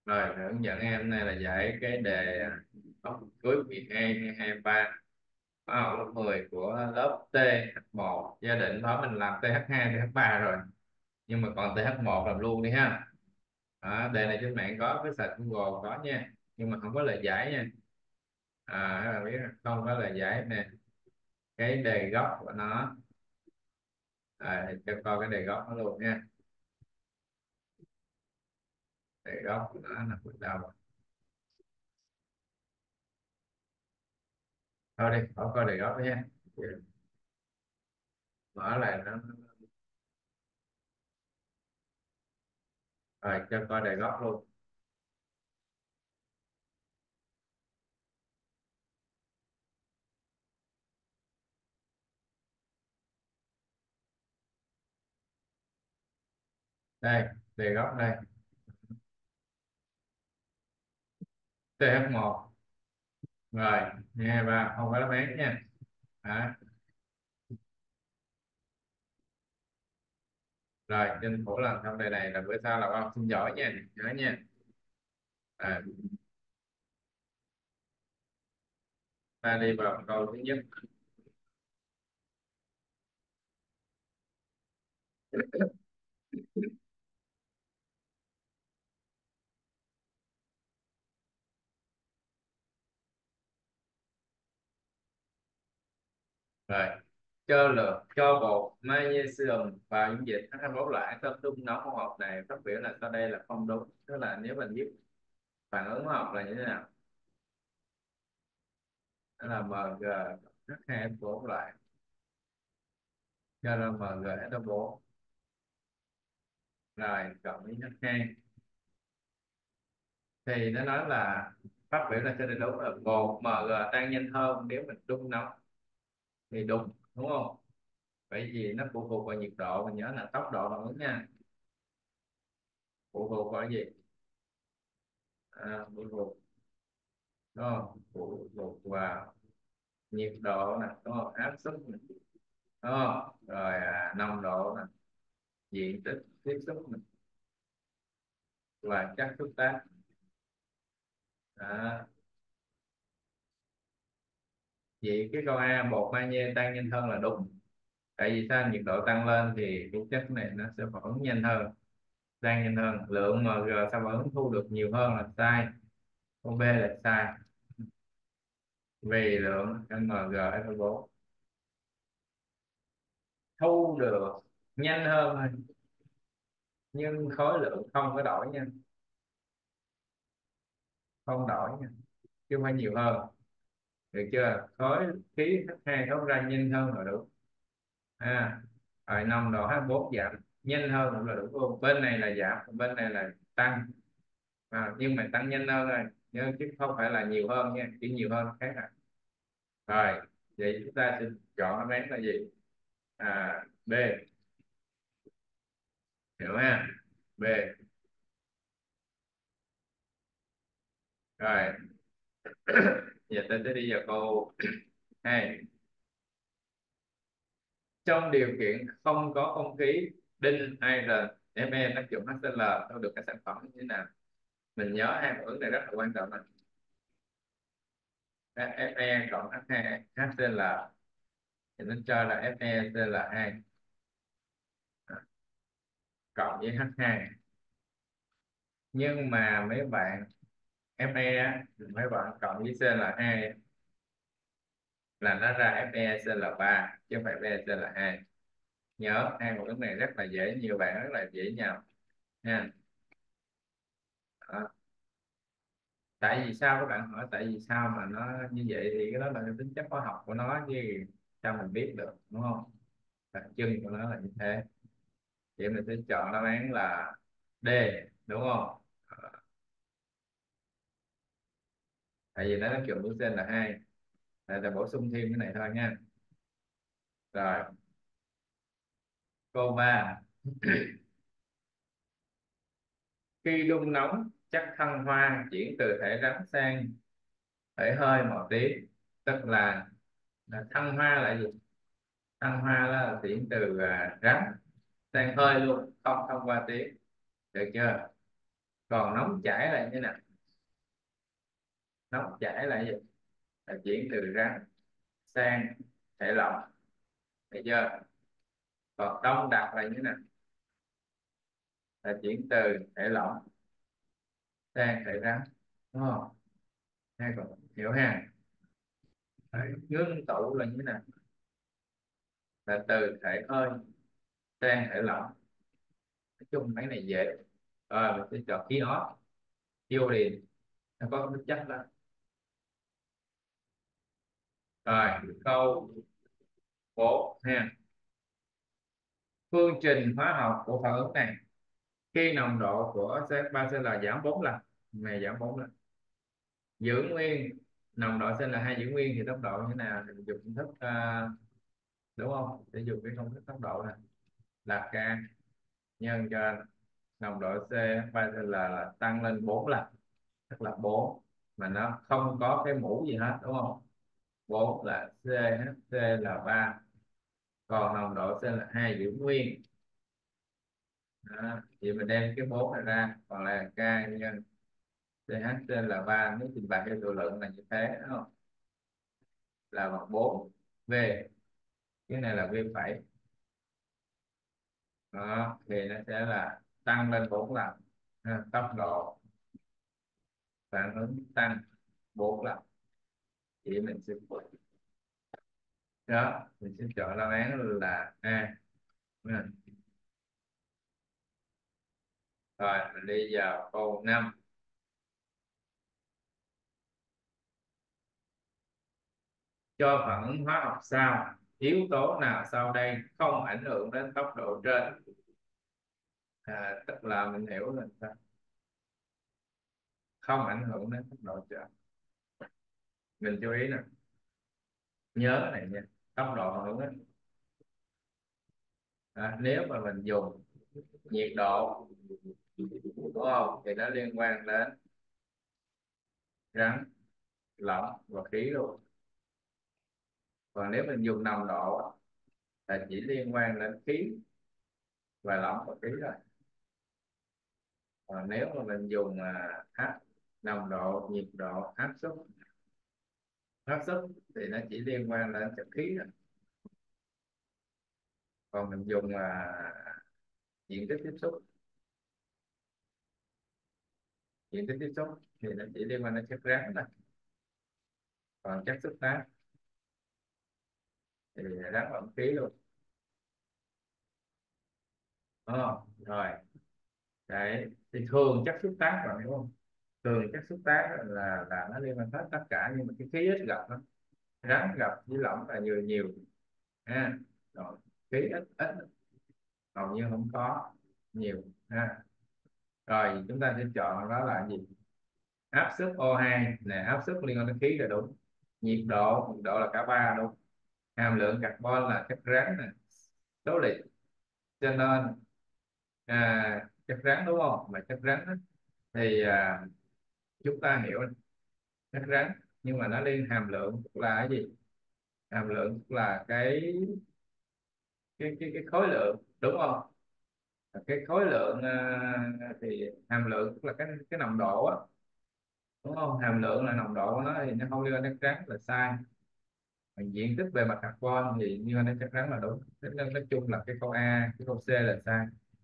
Rồi, hướng dẫn em này là giải cái đề học cuối kỳ 2 2023 khóa học lớp 10 của lớp TH1. Gia định đó mình làm TH2, TH3 rồi, nhưng mà còn TH1 làm luôn đi ha. Đó, đề này trên mạng có, cái search Google có nha, nhưng mà không có lời giải nha. Các bạn biết không có lời giải nè, cái đề gốc của nó. Thì cho coi cái đề gốc nó luôn nha. Đề gốc của nó là từ đâu? Thôi đi, khỏi coi đề gốc đó nha. Mở lại nó. Rồi cho coi đề gốc luôn. Đây, đề gốc đây. TH1. Rồi, nghe ba không phải đáp án nha. Đó. Rồi, tranh thủ làm xong đề này là bữa sau là con xin giỏi nha, nhớ nha. à, Ta đi vào câu thứ nhất. Rồi, cho bột magnesium vào dung dịch H2O lại trong đun nóng hóa học này, phát biểu là sau đây là không đúng. Tức là nếu mình viết phản ứng hóa học là như thế nào? Đó là MgH2O lại cho là MgH2O, rồi cộng với H2. Thì nó nói là phát biểu là sẽ được đúng là bột Mg tan nhanh hơn nếu mình đun nóng, thì đúng không? Bởi vì nó phụ thuộc vào nhiệt độ, mình nhớ là tốc độ phản ứng nha. Phụ thuộc vào cái gì? Phụ thuộc, đúng không? Phụ thuộc vào nhiệt độ nè, đúng không? Áp suất nè, đúng không? Rồi nồng độ nè, diện tích tiếp xúc nè, và chất xúc tác. Đó. Vậy cái câu A bột magie tan nhanh hơn là đúng. Tại vì sao? Nhiệt độ tăng lên thì cái chất này nó sẽ phản ứng nhanh hơn, tan nhanh hơn. Lượng Mg sao phản ứng thu được nhiều hơn là sai. Câu B là sai, vì lượng MgSO4 thu được nhanh hơn thôi, nhưng khối lượng không có đổi nha, không đổi nha, chứ không phải nhiều hơn. Được chưa? Khối khí H2 thoát ra nhanh hơn là đúng. à Rồi nồng độ H4 giảm nhanh hơn cũng là đúng luôn. Bên này là giảm, bên này là tăng. Nhưng mà tăng nhanh hơn thôi nhớ, chứ không phải là nhiều hơn nha, chỉ nhiều hơn khác à. Rồi, vậy chúng ta sẽ chọn đáp án là gì? B. Hiểu ha? B. Rồi. Giờ ta sẽ đi vào câu 2. Trong điều kiện không có không khí, đinh iron Fe tác dụng HCl thu được các sản phẩm như thế nào? Mình nhớ hai phản ứng này rất là quan trọng này. Fe cộng H2 HCl thì nó cho là FeCl2 cộng với H2. Nhưng mà mấy bạn Fe á, mấy bạn cộng với Cl2 là nó ra FeCl3 chứ không phải FeCl2. Nhớ hai phản ứng này rất là dễ, nhiều bạn rất là dễ nhau nha. Đó. Tại vì sao? Các bạn hỏi tại vì sao mà nó như vậy, thì cái đó là cái tính chất hóa học của nó chứ, sao mình biết được, đúng không? Đặc trưng của nó là như thế. Vậy mình sẽ chọn đáp án là D, đúng không? Tại vì nó kiểu mũi tên là hai. Là bổ sung thêm cái này thôi nha. Rồi, câu 3. Khi đun nóng chất thăng hoa chuyển từ thể rắn sang thể hơi màu tím, tức là thăng hoa là gì? Thăng hoa là chuyển từ rắn sang hơi luôn, không thông qua tiếng. Được chưa? Còn nóng chảy là như thế nào? Nóng chảy là gì? Là chuyển từ rắn sang thể lỏng, được chưa? Còn đông đặc là như thế nào? Là chuyển từ thể lỏng sang thể rắn, đúng không? Hay còn hiểu ha? Đấy, ngưng tụ là như thế nào? Là từ thể hơi sang thể lỏng. Nói chung mấy này dễ. Rồi mình sẽ chọn khí ót, iodine, nó có tính chất đó. Rồi câu 4 ha. Phương trình hóa học của phản ứng này khi nồng độ của C3Cl giảm 4 lần, này giảm 4 lần, giữ nguyên nồng độ Cl2 giữ nguyên thì tốc độ như thế nào? Thì mình dùng công thức đúng không? Để dùng cái công thức tốc độ này là K nhân cho nồng độ C3Cl là tăng lên 4 lần, tức là 4 mà nó không có cái mũ gì hết, đúng không? 4 là CHC là 3, còn nồng độ C là 2 giữ nguyên. Đó. Thì mình đem cái 4 này ra còn là K nhân CHC là 3, nếu trình bày cái số lượng là như thế, đúng không? Là bằng 4 V, cái này là V phẩy. Đó thì nó sẽ là tăng lên 4 lần. Tốc độ phản ứng tăng 4 lần, thì mình sẽ đó mình sẽ chọn đáp án là A. Rồi mình đi vào câu 5. Cho phản ứng hóa học sau, yếu tố nào sau đây không ảnh hưởng đến tốc độ trên? Tức là mình hiểu là sao? Không ảnh hưởng đến tốc độ trên. Mình chú ý nè, nhớ này nha, tốc độ phản ứng á, nếu mà mình dùng nhiệt độ, đúng không, thì nó liên quan đến rắn, lỏng và khí luôn. Còn nếu mình dùng nồng độ á, là chỉ liên quan đến khí và lỏng và khí thôi. Còn nếu mà mình dùng áp nồng độ, nhiệt độ, áp suất thì nó chỉ liên quan đến chất khí thôi. Còn mình dùng diện tích tiếp xúc, thì nó chỉ liên quan đến chất rắn thôi. Còn chất xúc tác thì rắn lẫn khí luôn. Rồi đấy, thì thường chất xúc tác bạn hiểu không? Thường chất xúc tác là nó liên quan hết tất cả, nhưng mà cái khí ít gặp lắm. Rắn gặp với lỏng là nhiều nhiều ha. Rồi khí ít ít, hầu như không có nhiều ha. Rồi chúng ta sẽ chọn đó là gì? Áp suất O2 nè, áp suất liên quan đến khí là đúng. Nhiệt độ là cả ba đúng. Hàm lượng carbon là chất rắn nè, số liệu, cho nên chất rắn đúng không? Mà chất rắn á, thì chúng ta hiểu chất rắn, nhưng mà nó liên hàm lượng là cái gì? Hàm lượng là cái khối lượng, đúng không? Cái khối lượng thì hàm lượng tức là cái nồng độ á, đúng không? Hàm lượng là nồng độ của nó, thì nó không liên quan đến chất rắn là sai. Còn diện tích bề mặt carbon thì liên quan đến chất rắn là đúng. Nên nói chung là cái câu A, cái câu C là sai.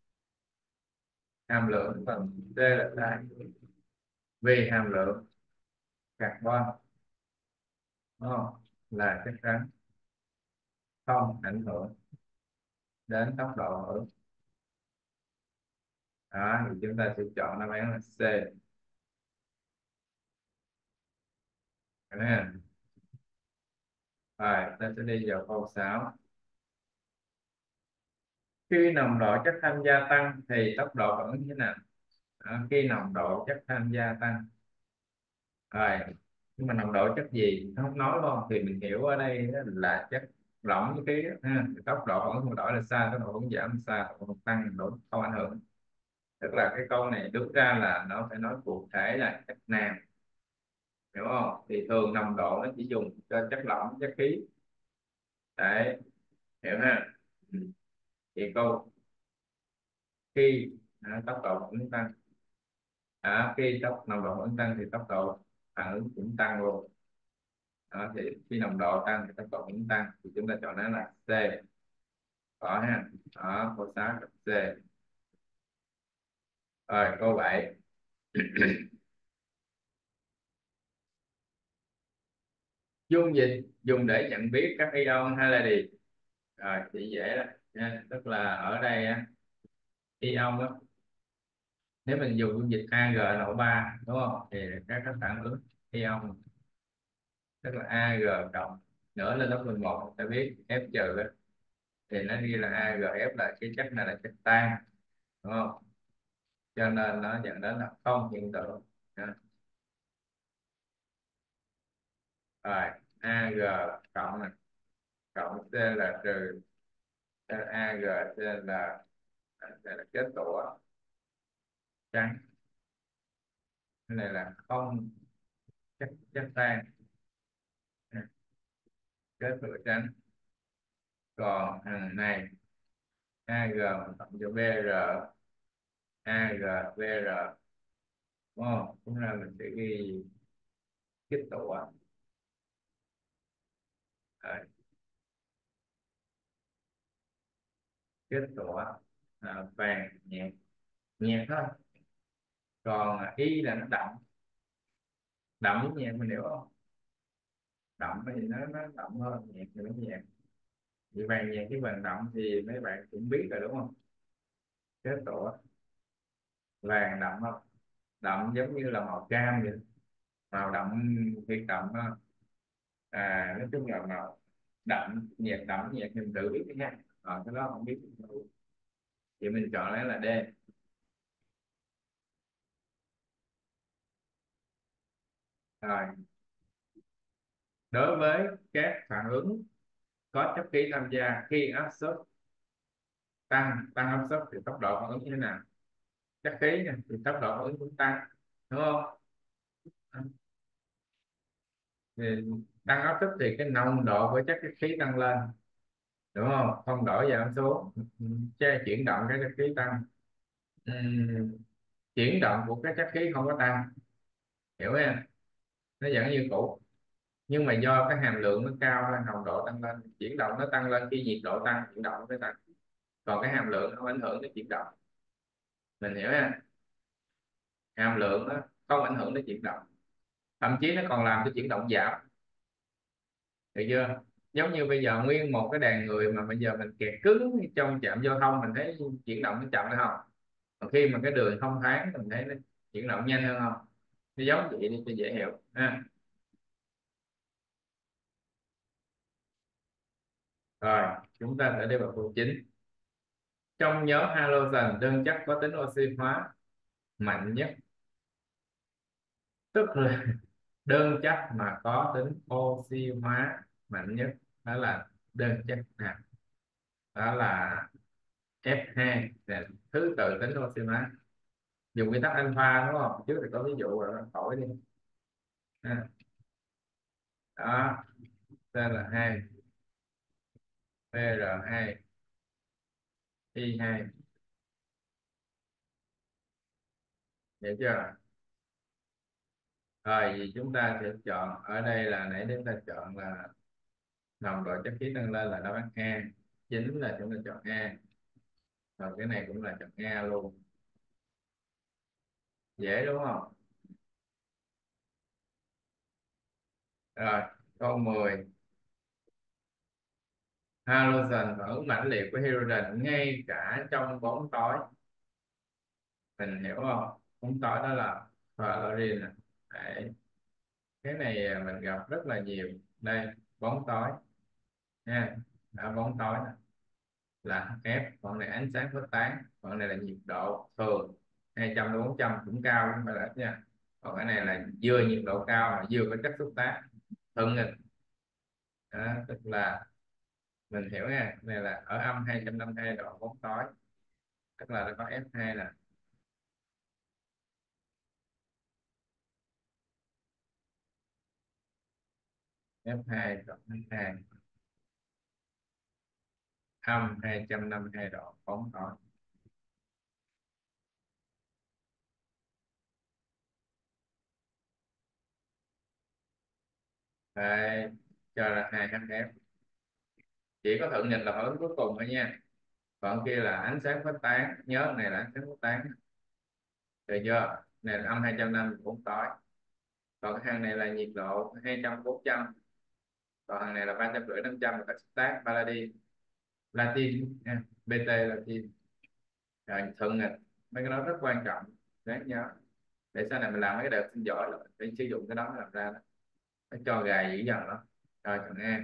Hàm lượng phần D là sai, vì hàm lượng carbon, đúng không, là chất rắn, không ảnh hưởng đến tốc độ phản ứng. Đó thì chúng ta sẽ chọn đáp án là C. Được không? Rồi ta sẽ đi vào câu 6. Khi nồng độ chất thanh gia tăng thì tốc độ phản ứng như thế nào? Khi nồng độ chất thanh gia tăng, rồi nhưng mà nồng độ chất gì nó không nói, đúng không? Thì mình hiểu ở đây là chất lỏng với khí ha. Thì tốc độ phản ứng đổi là sai, tốc độ phản ứng giảm sai, tốc độ phản ứng tăng đổi không ảnh hưởng. Tức là cái câu này đúng ra là nó phải nói cụ thể là chất nào, hiểu không? Thì thường nồng độ nó chỉ dùng cho chất lỏng, chất khí. Đấy, hiểu ha? Ừ. Thì câu khi tốc độ phản ứng tăng Khi nồng độ vẫn tăng thì tốc độ phản ứng cũng tăng luôn. Thì khi nồng độ tăng thì tốc độ cũng tăng, thì chúng ta chọn nó là C. Có ha. Câu 6 chọn C. Rồi câu 7. Dung dịch dùng để nhận biết các ion hay là gì? Rồi thì dễ đó nha. Tức là ở đây á, ion á, nếu mình dùng dung dịch AgNO3 đúng không, thì các phản ứng ion, tức là Ag cộng nữa lên lớp 11 ta biết F trừ á, thì nó ghi là AgF, là cái chất này là chất tan đúng không, cho nên nó dẫn đến là không hiện tượng. Đó. Rồi Ag cộng này, cộng C là trừ Ag, C là kết tủa trắng, cái này là không, chất chất tan, kết tủa trắng. Còn thằng này Ag cộng cho Br, AgBr đúng không, chúng ta mình sẽ ghi kết tủa. Đấy, kết tủa vàng nhạt, nhạt thôi. Còn y là nó đậm, đậm với nhạt mình hiểu không, đậm thì nó đậm hơn, nhạt thì nó nhạt. Thì vàng nhạt với vàng đậm thì mấy bạn cũng biết rồi đúng không, kết tủa vàng đậm không, đậm giống như là màu cam vậy, màu đậm, thiệt đậm ha. Nói chung là màu đậm, nhạt thì mình tự biết đi nha, cái đó không biết thì mình chọn lấy là D. Rồi đối với các phản ứng có chất khí tham gia, khi áp suất tăng áp suất thì tốc độ phản ứng như thế nào? Chất khí nha, thì tốc độ phản ứng cũng tăng đúng không? Thì tăng áp suất thì cái nồng độ của chất khí tăng lên đúng không, không đổi giảm xuống. Chuyển động cái chất khí tăng. Ừm, Chuyển động của cái chất khí không có tăng, hiểu không, nó vẫn như cũ, nhưng mà do cái hàm lượng nó cao hơn, nồng độ tăng lên, chuyển động nó tăng lên khi nhiệt độ tăng, chuyển động nó mới tăng. Còn cái hàm lượng nó không ảnh hưởng đến chuyển động, mình hiểu ha. Hàm lượng nó không ảnh hưởng đến chuyển động, thậm chí nó còn làm cho chuyển động giảm, được chưa? Giống như bây giờ nguyên một cái đàn người mà bây giờ mình kẹt cứng trong trạm giao thông, mình thấy chuyển động nó chậm hay không? Còn khi mà cái đường thông thoáng mình thấy nó chuyển động nhanh hơn không? Nó giống vậy đi cho dễ hiểu ha. Rồi chúng ta sẽ đi vào câu chính. Trong nhóm halogen, đơn chất có tính oxy hóa mạnh nhất, tức là đơn chất mà có tính oxy hóa mạnh nhất, đó là đơn chất nào? Đó là F2 là thứ tự tính oxy hóa, dùng nguyên tắc alpha đúng không, trước thì có ví dụ rồi hỏi đi ha. Đó, tên là 2, Br2, I2, hiểu chưa? Rồi thì chúng ta sẽ chọn ở đây là nãy chúng ta chọn là nồng độ chất khí tăng lên là đáp án A, chính là chúng ta chọn A. Rồi cái này cũng là chọn A luôn, dễ đúng không? Rồi câu 10. Halogen phản ứng mãnh liệt với hydrogen ngay cả trong bóng tối, mình hiểu không? Bóng tối đó là fluorine nè. Đấy. Cái này mình gặp rất là nhiều. Đây, bóng tối nha, bóng tối nè, là F, còn này ánh sáng phát tán, còn này là nhiệt độ thường 200 đến 400 cũng cao, không phải là ít nha. Còn cái này là vừa nhiệt độ cao mà vừa có chất xúc tác thường nghịch. Đó, tức là mình hiểu nha, cái này là ở âm 252 độ bóng tối, tức là nó có F2 nè. F2 cộng F2 âm 252 độ bóng tối. Đây, cho là 2HF. Chỉ có thượng nghịch là phản ứng cuối cùng thôi nha, còn kia là ánh sáng phát tán, nhớ này là ánh sáng phát tán, được chưa? Này là âm 250 cũng tối, còn cái hàng này là nhiệt độ 200 400, còn hàng này là 350 500 là các xúc tác palladium latin nha, BT latin. Rồi thượng nghịch, mấy cái đó rất quan trọng, đáng nhớ để sau này mình làm mấy cái đợt sinh giỏi là mình phải sử dụng cái đó để làm ra đó. Nó cho gà dữ dằn đó. Rồi chọn A.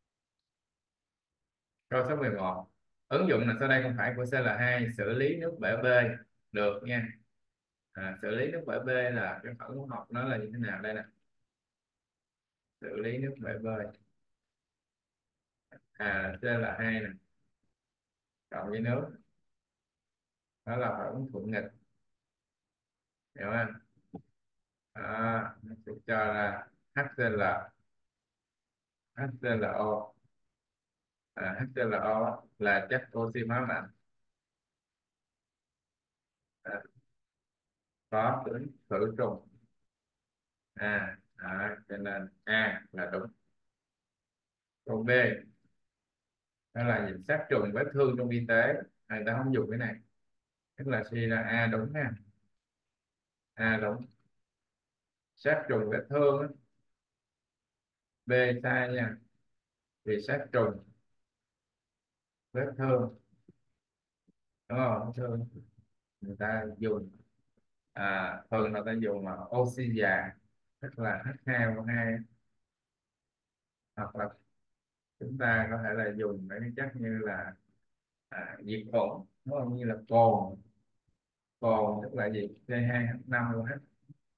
Câu số 11, ứng dụng là sau đây không phải của CL2, xử lý nước bể bê được nha. Xử lý nước bể bê là cái phản ứng học nó là như thế nào đây nè? Xử lý nước bể bê, CL2 nè, cộng với nước, đó là phản ứng thuận nghịch, hiểu không? Nó sẽ cho ra HCl, HClO. HClO là chất oxy hóa mạnh, à, có tính khử trùng. Cho nên A là đúng. Câu B, đó là gì? Sát trùng vết thương trong y tế, người ta không dùng cái này, tức là suy ra A đúng ha. A đúng. Sát trùng vết thương á, B sai nha, vì sát trùng vết thương, đúng không? Vết thương người ta dùng, thường người ta dùng là oxy già, tức là H2O2, hoặc là chúng ta có thể là dùng mấy cái chất như là diệt khuẩn, đúng không? Như là cồn, cồn tức là gì? C2H5 luôn hết,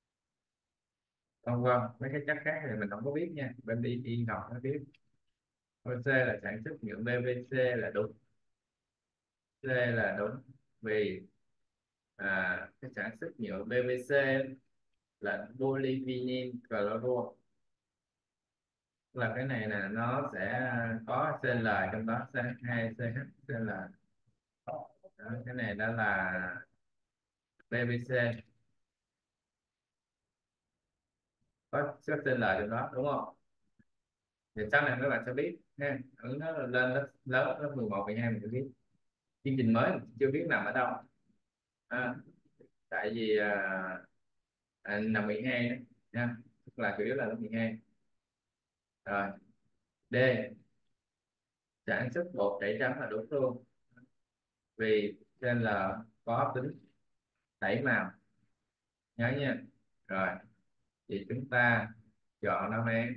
vân vân. Mấy cái chất khác thì mình không có biết nha, bên đi y học nó biết. Câu C là sản xuất nhựa PVC là đúng. C là đúng, vì cái sản xuất nhựa PVC là polyvinyl chlorua, là cái này là nó sẽ có Cl trong đó, CH2CHCl. Đó, cái này đó là PVC, có Cl trong đó, đúng không? Thì sau này các bạn sẽ biết ha, nó lên lớp lớp lớp 11 12 mình sẽ biết. Chương trình mới mình chưa biết nằm ở đâu, à, tại vì nằm 12 đó nha, tức là chủ yếu là lớp 12. Rồi D, sản xuất bột tẩy trắng là đúng luôn, vì trên là có tính tẩy màu, nhớ nha. Rồi thì chúng ta chọn đáp án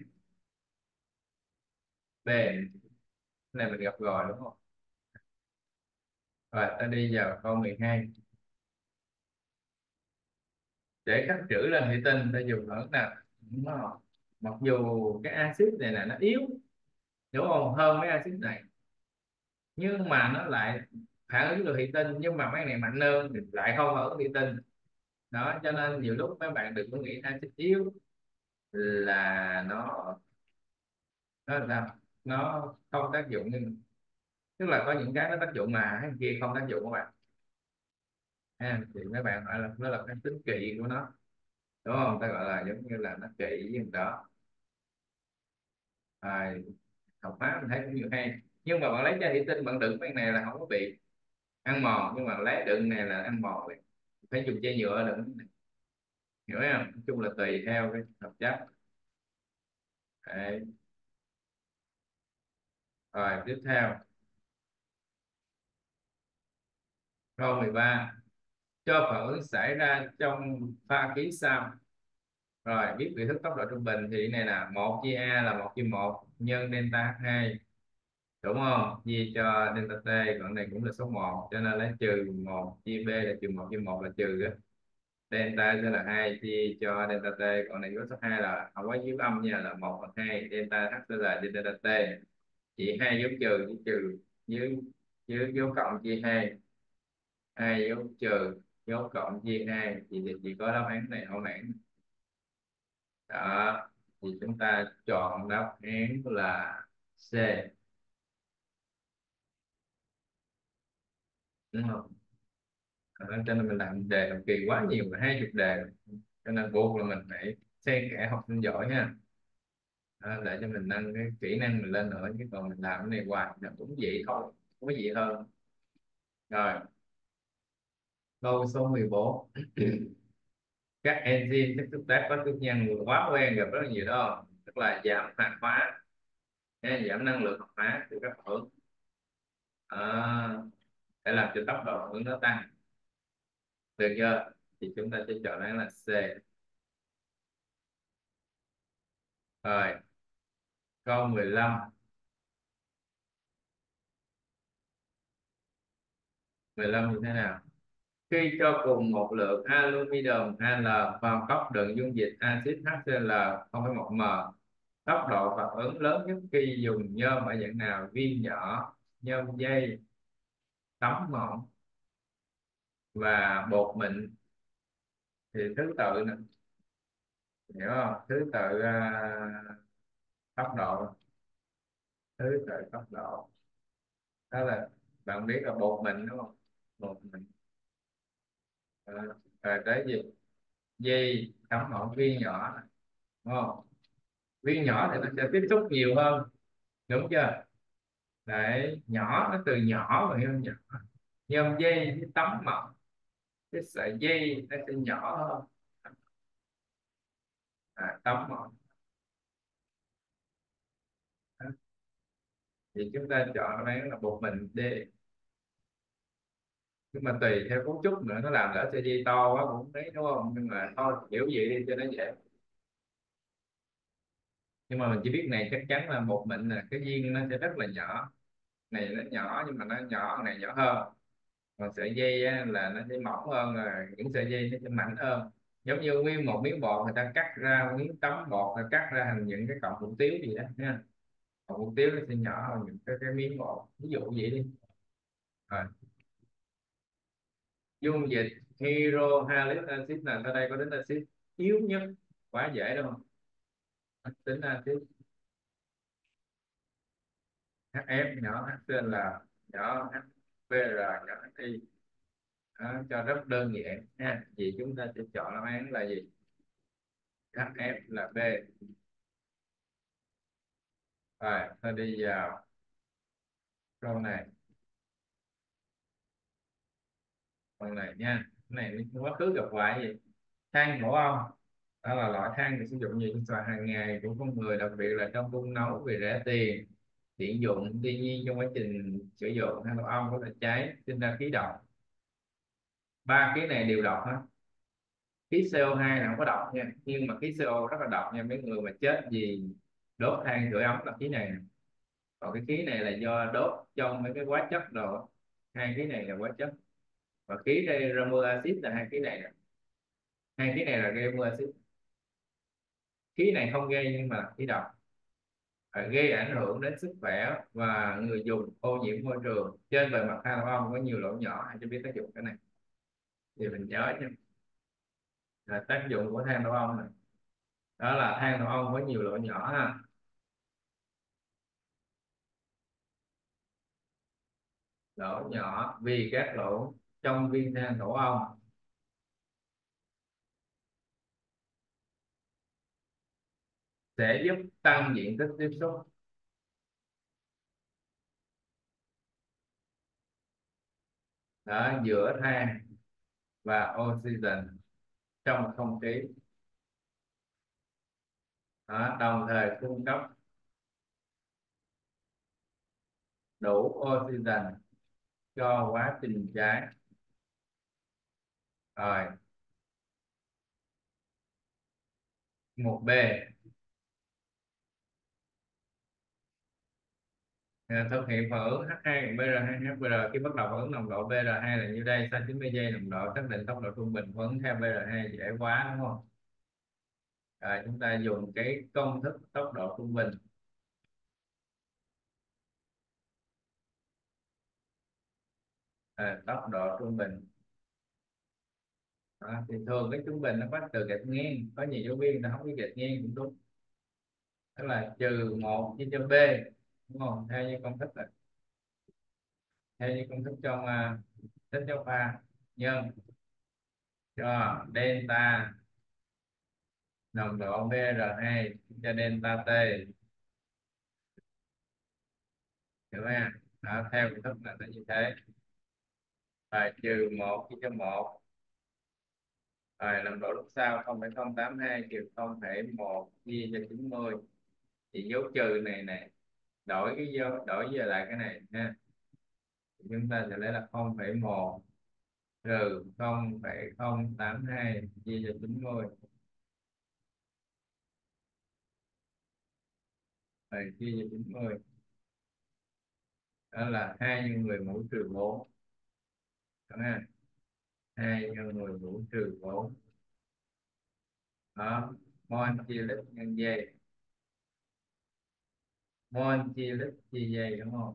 B. Cái này mình gặp rồi đúng không? Rồi ta đi vào câu 12. Để khắc chữ lên thủy tinh ta dùng ở nào? Nó, mặc dù cái axit này là nó yếu, đúng không, hơn mấy axit này, nhưng mà nó lại phản ứng được thủy tinh, nhưng mà mấy này mạnh hơn thì lại không phản ứng thủy tinh. Đó cho nên nhiều lúc mấy bạn đừng có nghĩ axit yếu là nó là sao, nó không tác dụng, nhưng tức là có những cái nó tác dụng mà cái kia không tác dụng các bạn thì mấy bạn gọi là nó là cái tính kỵ của nó, đúng không? Ta gọi là giống như là nó kỵ với người đó. à, Học hóa mình thấy cũng nhiều hay, nhưng mà bạn lấy chai thủy tinh bạn đựng cái này là không có bị ăn mòn, nhưng mà lấy đựng này là ăn mòn liền. Phải dùng chai nhựa đựng, hiểu không? Nói chung là tùy theo cái hợp chất. Đấy. Rồi tiếp theo câu 13, cho phản ứng xảy ra trong pha khí sau. Rồi biết vị thức tốc độ trung bình thì cái này là 1/A là 1/1 nhân delta H2, đúng không? Chia cho delta T, còn này cũng là số 1 cho nên lấy trừ 1/B là trừ 1/1 là trừ á. Delta sẽ là 2 chia cho delta T, còn này có số 2 là không có dấu âm nha, là 1/2 delta H sẽ là delta T. Chỉ hai dấu trừ với trừ, dưới dưới dấu cộng chia hai, hai dấu trừ dấu cộng chia hai, thì chỉ có đáp án này không án. Đó thì chúng ta chọn đáp án là C, đúng không? Cho nên mình làm đề học kỳ quá nhiều, là 20 đề, cho nên buộc là mình phải xen kẽ học sinh giỏi ha. Để cho mình nâng cái kỹ năng mình lên nữa, chứ còn mình làm cái này hoài là cũng vậy thôi, không có gì hơn. Rồi, câu số 14. Các enzyme chất xúc tác có chức năng quá quen gặp rất là nhiều đó, tức là giảm hoạt hóa, giảm năng lượng hoạt hóa từ các phản ứng, à, để làm cho tốc độ phản ứng nó tăng, được chưa? Thì chúng ta sẽ chọn án là C. Rồi, câu 15. 15 như thế nào? Khi cho cùng một lượng aluminium Al vào cốc đựng dung dịch axit HCl 0,1 m, tốc độ phản ứng lớn nhất khi dùng nhôm ở dạng nào? Viên nhỏ, nhôm dây, tấm mỏng và bột mịn. Thì thứ tự nè, hiểu không? Thứ tự tốc độ, thứ tự tốc độ đó là, bạn biết là bột mịn đúng không? Bột mịn. Ờ, rồi tới gì? Dây, tấm mỏng, viên nhỏ, đúng không? Viên nhỏ thì nó sẽ tiếp xúc nhiều hơn, đúng chưa? Đấy, nhỏ nó từ nhỏ và nhôm nhỏ. Nhôm dây với tấm mỏng, cái sợi dây nó sẽ nhỏ hơn, tấm mỏng. Đó. Thì chúng ta chọn đáp án là bột mịn D. Nhưng mà tùy theo cấu trúc nữa, nó làm lỡ sợi dây to quá cũng không thấy, đúng không? Nhưng mà thôi hiểu vậy đi cho nó dễ. Nhưng mà mình chỉ biết này, chắc chắn là bột mịn là cái viên nó sẽ rất là nhỏ. Này nó nhỏ nhưng mà nó nhỏ, này nhỏ hơn. Còn sợi dây á, là nó sẽ mỏng hơn, là những sợi dây nó sẽ mảnh hơn. Giống như nguyên một miếng bột người ta cắt ra miếng tấm bột, rồi cắt ra thành những cái cọng hủ tiếu gì đó nha. Cọng hủ tiếu nó sẽ nhỏ hơn những cái miếng bột, ví dụ vậy đi. Rồi, dung dịch hydro halonic acid là ở đây có đến acid yếu nhất, quá dễ đúng không? Tính acid HF nhỏ, HCl nhỏ, HBr nhỏ, HI. Đó, cho rất đơn giản ha. Vì chúng ta sẽ chọn đáp án là gì? HF là B. Rồi ta đi vào câu này, câu này nha. Cái này quá khứ gặp hoài gì. Than tổ ong, đó là loại than được sử dụng nhiều trong sinh hoạt hàng ngày của con người, đặc biệt là trong đun nấu vì rẻ tiền, tiện dụng. Tuy nhiên trong quá trình sử dụng, than tổ ong có thể cháy, sinh ra khí độc. Ba cái này đều độc hết. Khí CO2 là không có độc nha, nhưng mà khí CO rất là độc nha. Mấy người mà chết vì đốt than sưởi ấm là khí này nè. Còn cái khí này là do đốt trong mấy cái hóa chất rồi. Hai khí này là hóa chất, và khí đây Ramu acid là hai khí này nè. Hai khí này là gây Ramu acid. Khí này không gây nhưng mà khí độc, gây ảnh hưởng đến sức khỏe và người dùng, ô nhiễm môi trường. Trên bề mặt than tổ ong có nhiều lỗ nhỏ, hãy cho biết tác dụng cái này thì mình nhớ nhé. Tác dụng của than tổ ong này, đó là than tổ ong có nhiều lỗ nhỏ ha. Lỗ nhỏ vì các lỗ trong viên than tổ ong sẽ giúp tăng diện tích tiếp xúc, đó, giữa than và oxygen trong không khí, đó, đồng thời cung cấp đủ oxygen cho quá trình cháy. Rồi, một B. Thực hiện phản ứng H2 cộng Br2 HBr khi bắt đầu phản ứng, nồng độ Br2 là nhiêu đây? Sau 90 giây nồng độ xác định tốc độ trung bình phản ứng theo Br2 dễ quá đúng không? Rồi, chúng ta dùng cái công thức tốc độ trung bình. Tốc độ trung bình. Thì thường cái trung bình nó có từ gạch ngang, có nhiều giáo viên người ta không biết gạch ngang cũng đúng, tức là trừ một chia cho B, đúng không? Theo như công thức trong sách giáo khoa, nhân cho delta nồng độ Br2 cho delta T, hiểu không? Đó, theo công thức là nó như thế. Rồi trừ 1 chia cho 1. Rồi nồng độ lúc sau 0,082 trừ 0,1 chia cho 90. Thì dấu trừ này nè, đổi về lại cái này ha. Thì chúng ta sẽ lấy là 0,1 trừ 0,082 chia cho 90. Rồi chia cho 90, đó là 2 nhân 10 mũ trừ 4. Đúng không? 2 nhân 10 mũ trừ 4. Đó, mol chia lít nhân giây. Mol chia lít chia giây, đúng không?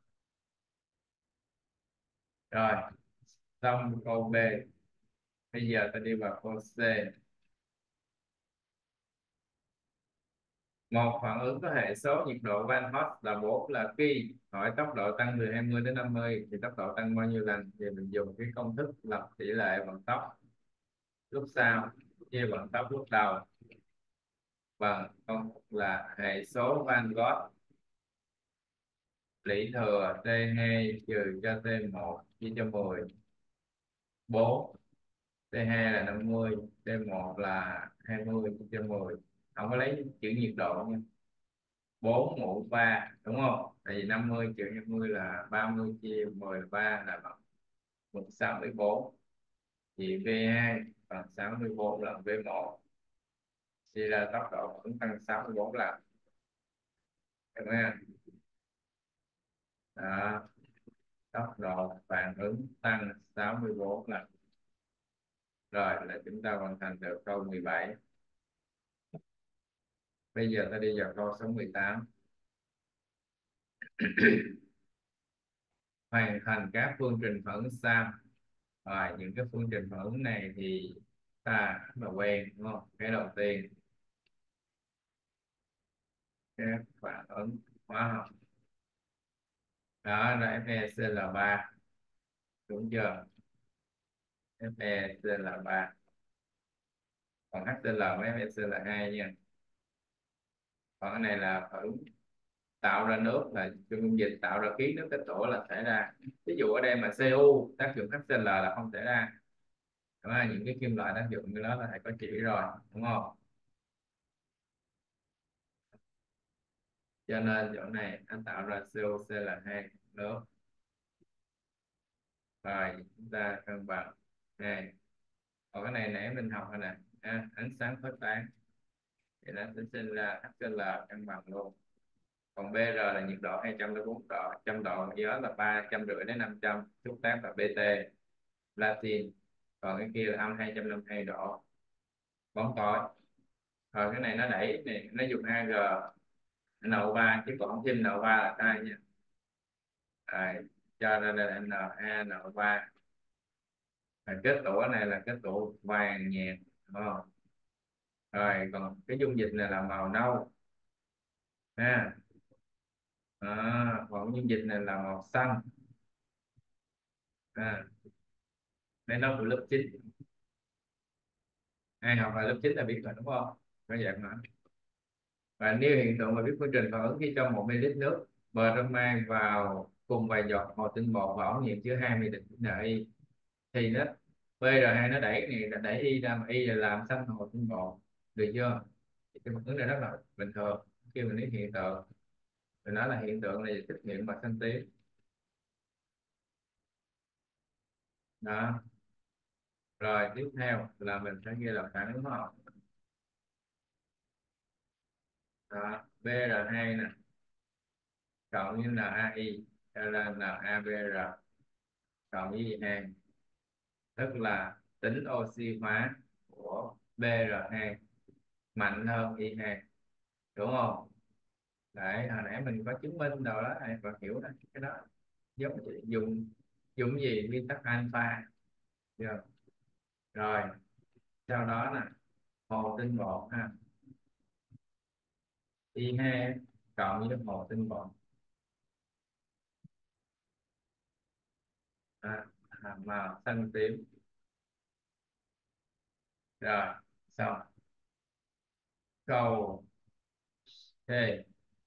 Rồi xong câu B. Bây giờ ta đi vào câu C. Một phản ứng có hệ số nhiệt độ Van Hoff là 4 là khi hỏi tốc độ tăng từ 20 đến 50 thì tốc độ tăng bao nhiêu lần, thì mình dùng cái công thức lập tỷ lệ vận tốc lúc sau chia vận tốc lúc đầu bằng công thức là hệ số Van Gogh lũy thừa T2 trừ cho T1 chia cho 10. 4 T2 là 50, T1 là 20 chia cho 10. Không có lấy chữ nhiệt độ nha. 4 mũ 3, đúng không? Tại vì 50 trừ 20 là 30 chia 10 là 3 là bằng 164. Thì V2 bằng 64 lần V1, chia ra tốc độ cũng tăng 64 lần. Được không? Đó, tốc độ phản ứng tăng 64 lần. Rồi là chúng ta hoàn thành được câu 17. Bây giờ ta đi vào câu số 18. Hoàn thành các phương trình phản ứng sau. Rồi những cái phương trình phản ứng này thì ta rất là quen, đúng không? Cái đầu tiên, các phản ứng hóa học, đó là FeCl3, đúng chưa? FeCl3. Còn HCl với FeCl2 nha. Còn cái này là phản ứng tạo ra nước, là dung dịch tạo ra khí nước kết tổ là xảy ra. Ví dụ ở đây mà Cu tác dụng HCl là không xảy ra. Đó là những cái kim loại tác dụng cái đó là thầy có chỉ rồi, đúng không? Cho nên chỗ này nó tạo ra COCl2 nước. Rồi chúng ta cân bằng này. Còn cái này nãy mình học rồi nè, ánh sáng khuếch tán thì nó sẽ sinh ra HCl cân bằng luôn. Còn BR là nhiệt độ 200 đến 400 độ, 100 độ, gió là 350 đến 500, xúc tác là BT Latin. Còn cái kia là âm 252 độ, bóng tối. Rồi cái này nó đẩy này, nó dùng AG NO3 chứ còn không thêm NO3 là sai nha. Rồi, cho nên là NaNO3. Kết tủa này là kết tủa vàng nhạt, đúng không? Rồi còn cái dung dịch này là màu nâu ha. Còn cái dung dịch này là màu xanh ha. Đây nó của lớp 9, ai học vào lớp 9 là biết rồi, đúng không? Có dạng mà. Và nếu hiện tượng mà biết quy trình phản ứng khi trong 1 ml nước bromine vào cùng vài giọt hồ tinh bột và ống nghiệm chứa 20 định NI thì nó PR2 nó đẩy này, nó đẩy Y ra, mà Y là làm xanh hồ tinh bột, được chưa? Thì cái phản ứng này rất là bình thường. Khi mình nói hiện tượng, mình nói là hiện tượng này xuất hiện bằng xanh tím. Đó. Rồi tiếp theo là mình sẽ ghi là phản ứng hóa học. Đó. BR2 nè cộng với NaI là NaBr cộng với I2, tức là tính oxy hóa của BR2 mạnh hơn I2, đúng không? Đấy, hồi nãy mình có chứng minh rồi đó, ai còn hiểu đó. Cái đó giống như dùng gì nguyên tắc alpha, chưa? Rồi sau đó nè, hồ tinh bột ha, I2 cộng với hồ tinh bột, màu xanh tím. Rồi xong. Câu C,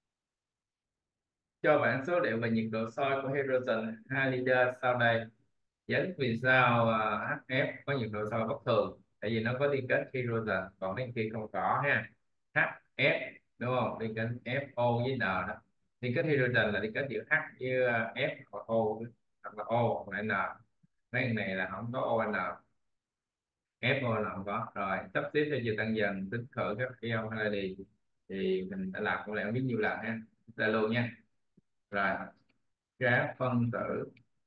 cho bản số liệu về nhiệt độ soi của hydrogen 2 liter sau đây. Giải thích vì sao HF có nhiệt độ soi bất thường, tại vì nó có liên kết hydrogen còn mấy kia không có ha. HF đúng không, liên kết FO với N đó. Liên kết hydrogen là liên kết giữa H với F hoặc O, hoặc là O hoặc là N. Mấy cái này là không có ON, FO là không có. Rồi sắp xếp theo chiều tăng dần tính khởi các ion hay là đi, thì mình đã làm cũng lại không biết nhiêu lần ha, ra luôn nha. Rồi các phân tử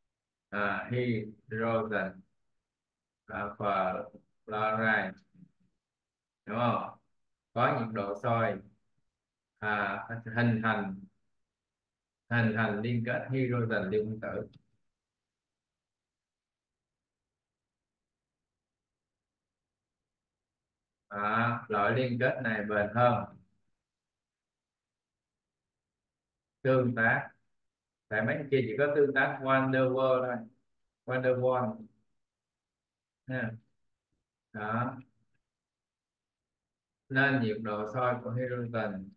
hydrogen fluoride đúng không, có nhiệt độ soi hình thành liên kết hydrogen liên phân tử. Loại liên kết này bền hơn. Tương tác, tại mấy cái kia chỉ có tương tác van der Waals thôi, van der Waals ha. Đó, nên nhiệt độ soi của hydrogen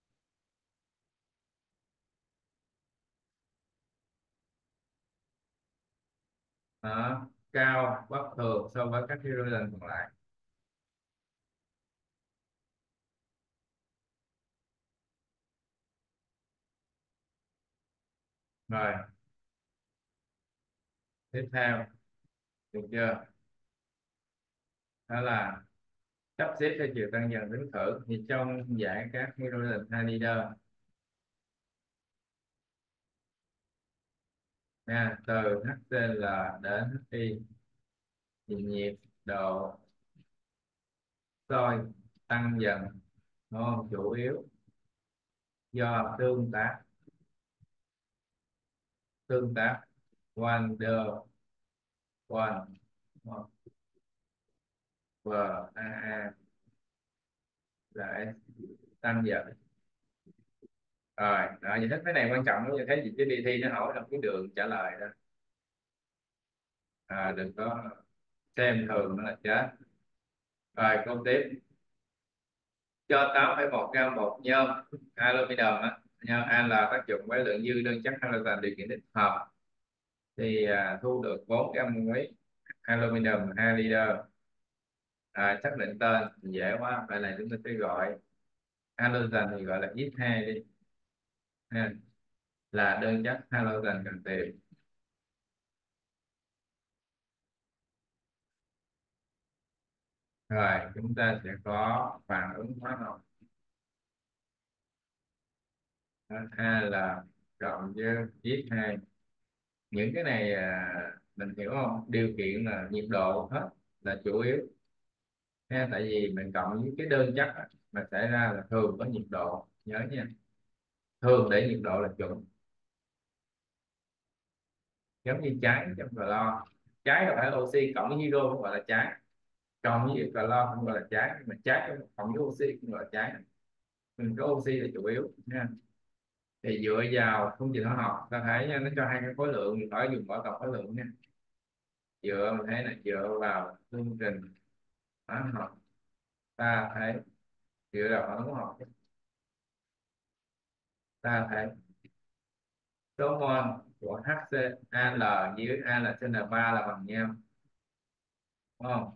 cao bất thường so với các hydrogen còn lại. Rồi tiếp theo, được chưa, đó là sắp xếp theo chiều tăng dần tính thử. Thì trong giải các hydrogen 2 liter nha, từ HCl đến HI thì nhiệt độ soi tăng dần đúng không? Chủ yếu do tương tác van der Waals VAA lại tăng dần. Rồi đó, giải thích cái này quan trọng lắm, như thế gì chứ đi thi nó hỏi là cái đường trả lời đó. Đừng có xem thường nó là chết. Rồi câu tiếp, cho 8,1 gam bột nhôm aluminum á, nhôm A là tác dụng với lượng dư đơn chất halogen điều kiện thích hợp, thì thu được 4 gam muối aluminum 2 liter. Xác định tên dễ quá, vậy này chúng ta sẽ gọi halogen thì gọi là X2 đi ha, là đơn chất halogen cần tìm. Rồi chúng ta sẽ có phản ứng hóa học A là cộng với X2. Những cái này mình hiểu không, điều kiện là nhiệt độ hết là chủ yếu ha, tại vì mình cộng với cái đơn chất á, mà xảy ra là thường có nhiệt độ, nhớ nha, thường để nhiệt độ là chuẩn. Giống như cháy trong clo, cháy đâu phải là oxy cộng với hydro cũng gọi là cháy, cộng với clo cũng gọi là cháy, nhưng mà cháy trong cộng với oxy cũng gọi là cháy. Mình có oxy là chủ yếu nha. Thì dựa vào phương trình hóa học ta thấy nha, nó cho hai cái khối lượng, mình phải dùng bỏ tổng khối lượng nha. Mình thấy là dựa vào phương trình hóa học ta thấy, dựa vào phản ứng hóa học ta thấy số mol của HCl dưới A là CN3 là bằng nhau đúng không?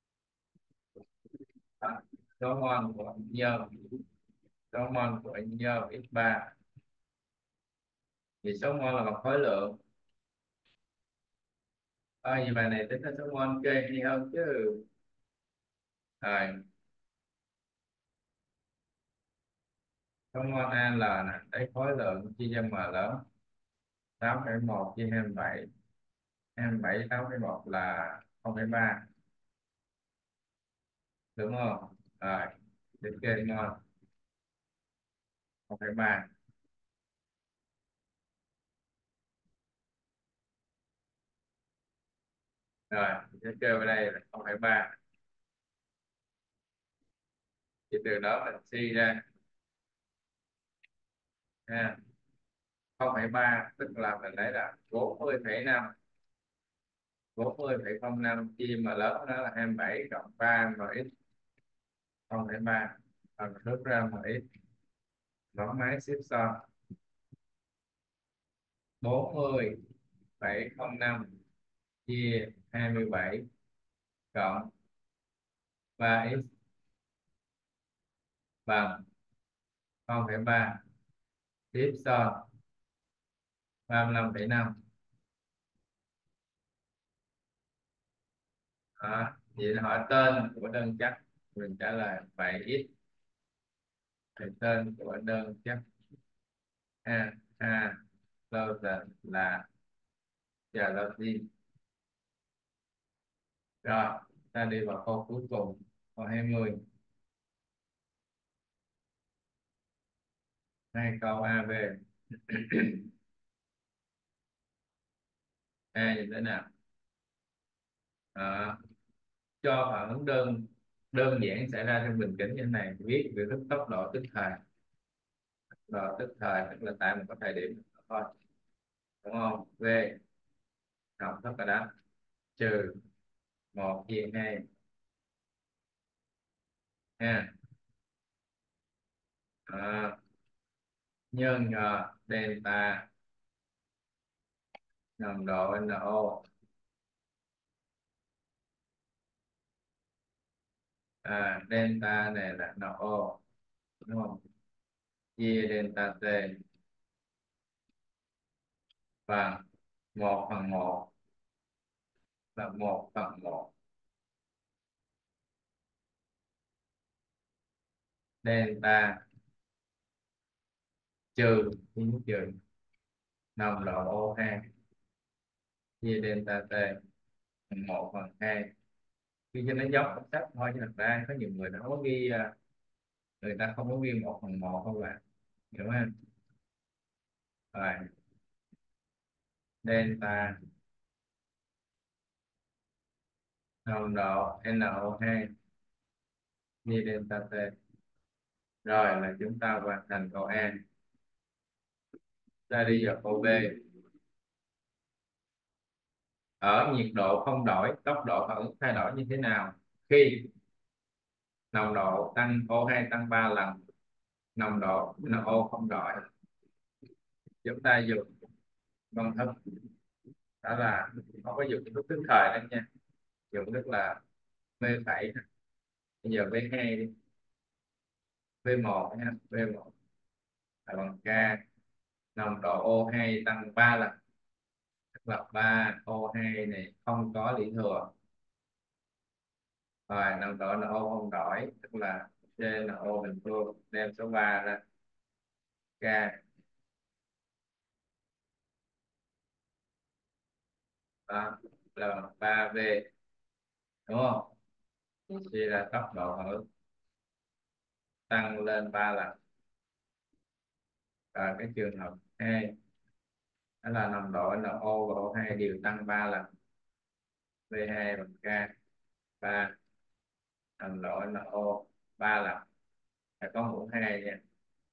Đó. Số mol của nhôm, số mol của nhôm X3 thì số mol là bằng khối lượng. Như bài này tính là số mol kê hay hơn chứ. Rồi số mol Al nè, lấy khối lượng chia cho m lớn, 8,1 chia 27, 27 8,1 là 0,3 đúng không? Rồi liệt kê mol 0,3. Rồi liệt kê ở đây là 0,3, thì từ đó mình suy ra ha, 0,3 tức là mình lấy là 40,5, 40,05 chia mà lớn đó là 27 cộng 3 mà x 0,3. Hoặc rút ra một ít, bấm máy xếp so. 40,05 chia 27 cộng 3x bằng 0,3, tiếp so 35,5. Đó. Vậy là hỏi tên của đơn chắc, mình trả lời 7x. Thì tên của đơn chắc a lâu dần là giờ đầu tiên. Rồi ta đi vào câu cuối cùng, câu 20. Hai câu A B. A như thế nào? Đó. Cho phản ứng đơn đơn giản xảy ra trong bình tĩnh như thế này, viết về thức tốc độ tức thời. Độ tức thời tức là tại một cái thời điểm thôi, đúng không? V học tất cả đó, trừ 1/2 ha. Đó. Nhân delta nồng độ NO, delta này là NO, đúng không? Chia delta T bằng 1/1, là 1/1 delta trừ trừ nồng độ O2 chia delta T bằng 1/2. Khi cho nó giống concept sách thôi, chứ thật ra có nhiều người nó không có ghi, người ta không có ghi 1/1 không bạn, hiểu không? Rồi delta nồng độ NO2 chia delta T. Rồi là chúng ta hoàn thành câu A. Ta đi vào câu B. Ở nhiệt độ không đổi, tốc độ phản ứng thay đổi như thế nào khi nồng độ tăng O2 tăng 3 lần, nồng độ NO không đổi? Chúng ta dùng công thức, đó là không có dùng thức tức thời đó nha, dùng tức là V phẩy. Bây giờ V2 đi, V1 nha, V1 là bằng K, nồng độ O2 tăng 3 lần, tức là 3 O2 này không có lũy thừa. Rồi nồng độ NO không đổi, tức là CNO bình phương, đem số 3 ra, K đó, là 3V, đúng không? Chia là tốc độ phản ứng tăng lên 3 lần. Và cái trường hợp 2 đó là nồng độ NO và O2 đều tăng 3 lần, V2 bằng K 3, nồng độ NO 3 lần, phải có mũ 2 nha.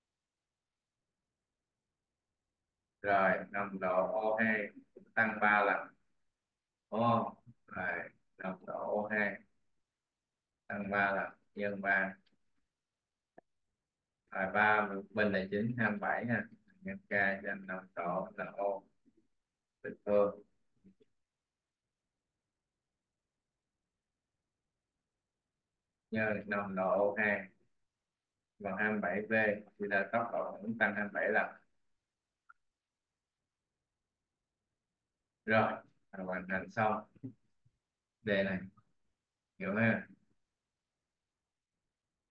Rồi nồng độ O2 tăng 3 lần, đúng không? Rồi nồng độ O2 tăng 3 lần, nhân 3, rồi 3 bình là 9, 27 ha, nhân K cho nồng độ NO bình phương, nhân nồng độ O2 bằng 27V, thì là tốc độ phản ứng tăng 27 lần. Rồi hoàn thành xong đề này, hiểu ha?